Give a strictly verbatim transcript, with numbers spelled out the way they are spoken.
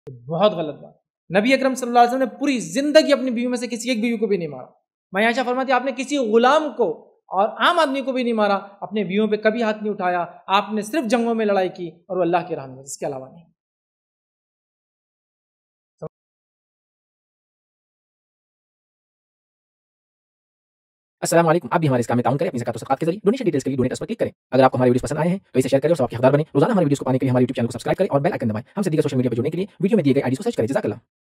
बहुत गलत बात। नबी अकरम सल्लल्लाहु अलैहि वसल्लम ने पूरी जिंदगी अपनी बीवी में से किसी एक बीवी को भी नहीं मारा। मैं आयशा फरमाती आपने किसी गुलाम को और आम आदमी को भी नहीं मारा, अपने बीवियों पे कभी हाथ नहीं उठाया। आपने सिर्फ जंगों में लड़ाई की और वो अल्लाह के राह में, इसके अलावा नहीं। अस्सलाम वालेकुम। आप भी हमारे इस काम में ताउन करें अपनी ज़कात और सदक़ात के ज़रिए। डोनेशन डिटेल्स के लिए डोनेट पर क्लिक करें। अगर आपको हमारे वीडियोस पसंद आए हैं तो इसे शेयर करें और सबके हकदार बनें। रोजाना हमारे वीडियोस को पाने के लिए हमारे यूट्यूब चैनल को सब्सक्राइब करें और बेल आइकन दबाएं। हमसे दीगर सोशल मीडिया पर जुड़ने के लिए वीडियो में दिए गए आईडी को सर्च करें। जज़ाकल्लाह।